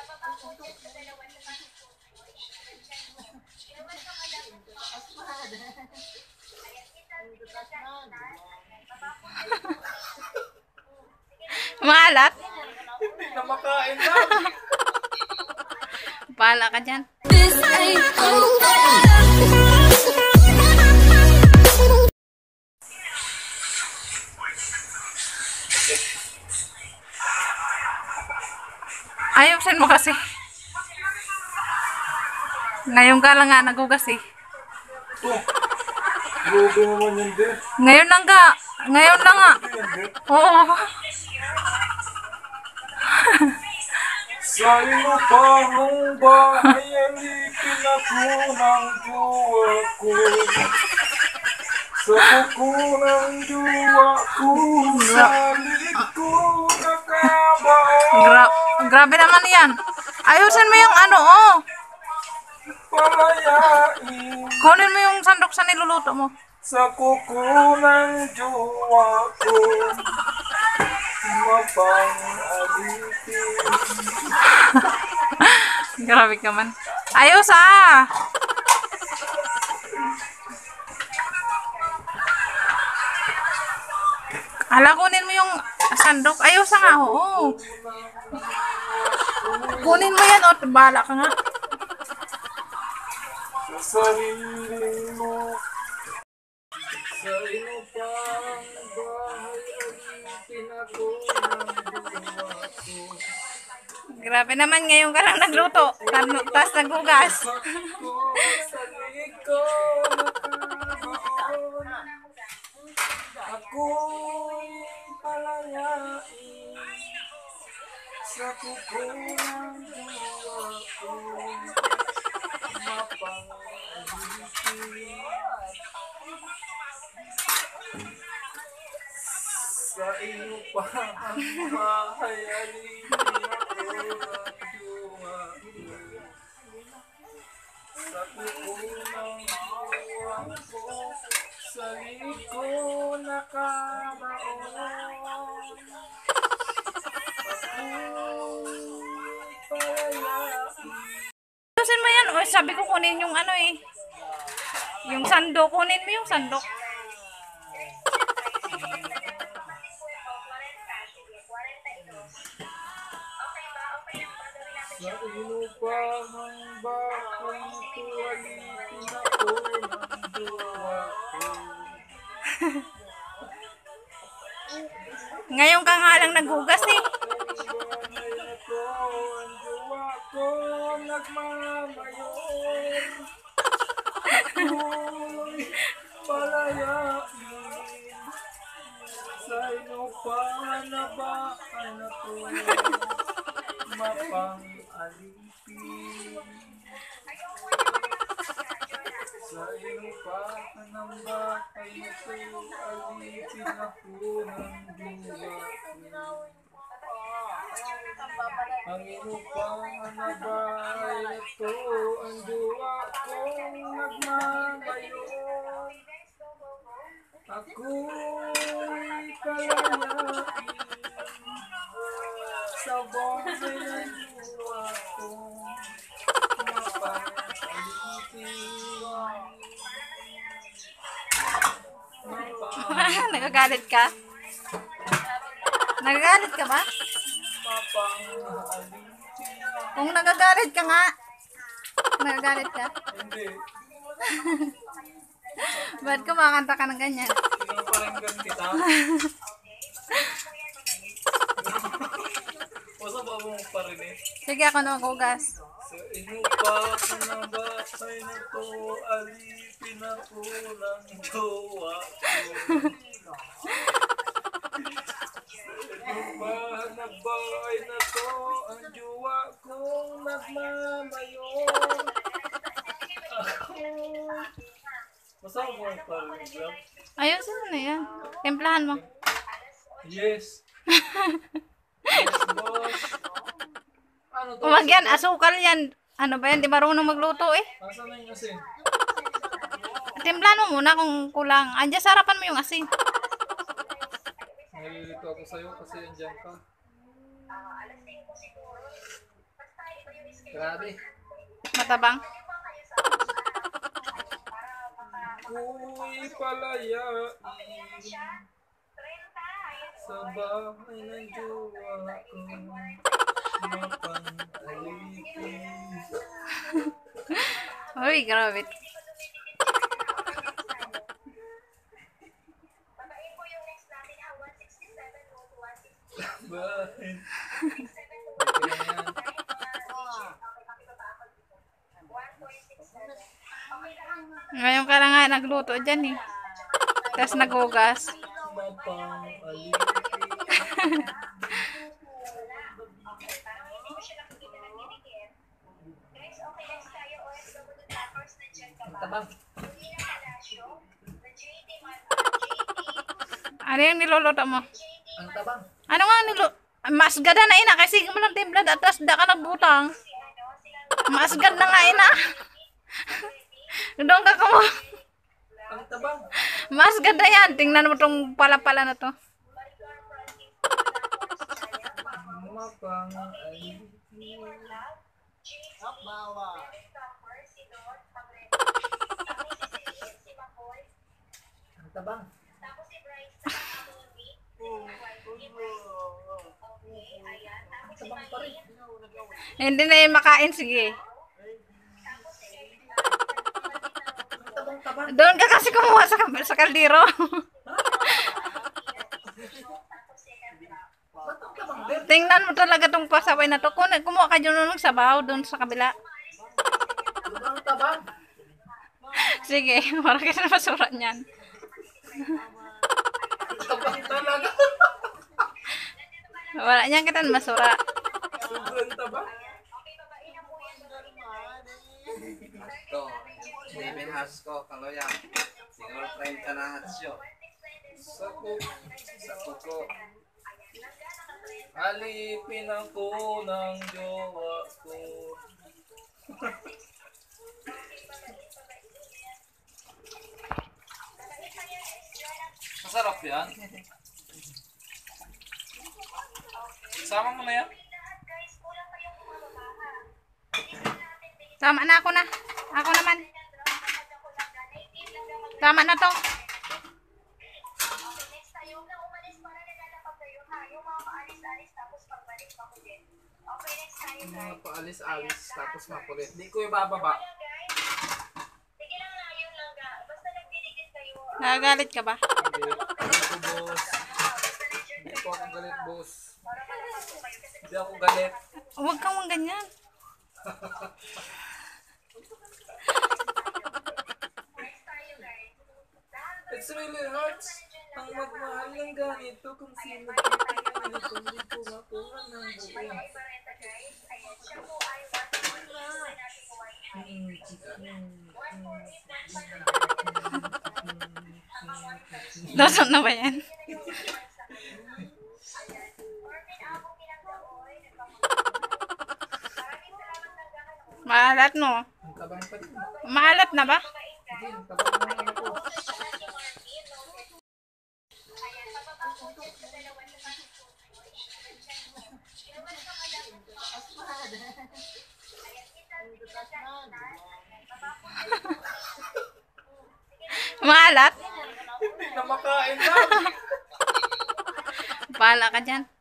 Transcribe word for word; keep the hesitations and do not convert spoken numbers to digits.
Maalat? Hindi na makain na. Bahala ka dyan. Ayusin mo kasi. Ngayon ka lang nga nagugas eh. Oh, grabe naman yun din. Ngayon lang ka. Ngayon lang nga. Oo. Sa inupang bahay, alipin ako ng jowa ko. Sa kuko ng jowa ko, sa liig ko nakabaon. Gra grabe naman yan. Ayusin mo yung ano, oh. Palayain Kunin mo yung sandok sa niluluto mo. sa kuko ng jowa ko, mapang alipin. Grabe ka man. Ayos ah. Ala, kunin mo yung sandok. Ayos nga, oo. Kunin mo yan, oh. Bahala ka nga. Sa sariling mo, sa inupang bahay, alipin ako ng jowa ko. Grabe naman, ngayon ka lang nagluto. Tapos naghugas. Ako sa liig ko nakabaon. Ako'y palayain sa kuko ng jowa ko, mapang alipin. Sa inupang bahay, alipin ako ng jowa ko. Sa kuko ng jowa ko, sa liig ko nakabaon. Ako'y palayain. Ayusin mo yan. O, sabi ko kunin yung ano eh. Yung sandok. Kunin mo yung sandok. Sa inupang bahay, tuwalitin ako ng jowa ko. Ngayon ka nga lang naghugas eh. Bahay na to, ang jowa ko nagmamayon. Ako'y palayain sa inupahan na bahay na to, mapang alipin. Sa inupahan ng bahay na to, alipin ako ng jowa ko. Ang inupahan na bahay na to, ang jowa kong nagmamayon. Ako'y palayain sa bahay ng jowa ko, mapang alipin. Mapang Nagagalit ka? Nagagalit ka ba? mapang alipin. Kung nagagalit ka nga. Nagagalit ka? Hindi. Ba't kumakanta ka ng ganyan? Pinaparanggan kita. Masa ba mo parinig? Sige, ako na maghugas. Sa inupahan na bahay na to, alipin ako ng jowa ko. Sa inupahan na bahay na to, ang jowa kong nagmamayon. Ako. Masa mo parinig lang? Ayusin mo na yan. Templahan mo. Yes. Yes, boss. Ano to? Huwag yan, asukal yan. Ano ba yan? Di marunong magluto eh. Asan na yung asin? Timplahan mo muna kung kulang. Andiyan sa harapan mo yung asin. Nalilito ako sa'yo kasi andyan ka. Grabe. Matabang. Ako'y palayain sa bahay ng jowa ko. Mapang-alipin. Uy, grabe. Bahay. Ngayon ka na nga nagluto dyan eh. Tapos nagugas. Mapang-alipin. Ang tabang. Ano yung niluluto mo? Ang tabang. Ano nga nilo? Masgada na ina kasi mo lang timblad at tapos da ka nagbutang. Masgad na nga ina. Doon ka kamo. Ang tabang. Masgad na yan. Tingnan mo tong pala-pala na to. Mapang-alipin. Ang tabang. Ang tabang pa rin. Hindi na yung makain. Sige. Ang tabang-tabang. Doon ka kasi kumuha sa, sa kaldero. Ba't ang tabang din? Tingnan mo talaga tong pasaway na to. Kung kumuha ka dyan ng sabaw doon sa kabila. Ang tabang. Sige. Para kasi na masura niyan. Ang tabang talaga. Wala niyan kita masura. Sobrang tabang. Ito, Steven Hasko, kaloya. Siguro treinta na hatsyo. Sa ko. Sa kuko. Alipin ako ng jowa ko. Masarap yan. Sama mo na yan. Tama na ako na. Ako naman. Tama na to. Mga paalis-alis tapos makulit. Di ko ibababa. Nagagalit ka ba? Hindi. Hindi ko, boss. Hindi po ako galit, boss. Hindi ako galit. Huwag kang mang ganyan. It's really hurts ang magmahal ng ganito kung sino ganito hindi ko makuha ng buo. Lasok na ba yan? Maalat no? Ang tabang pa din. Maalat na ba? Hindi, ang tabang ng ano ko. Maalat? Hindi na makain na. Bahala ka dyan.